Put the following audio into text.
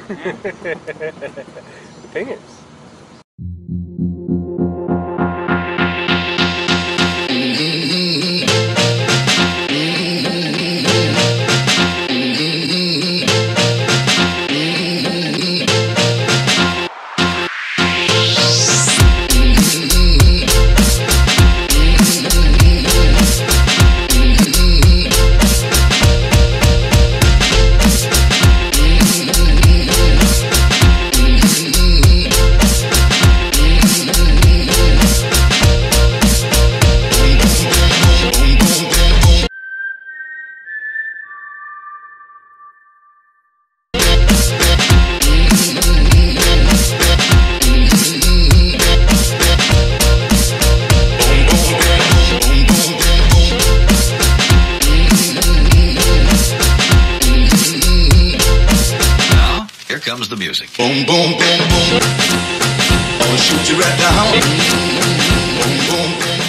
The thing is. Here comes the music. Boom, boom, boom, boom. I'll shoot you right down. Boom, boom, boom.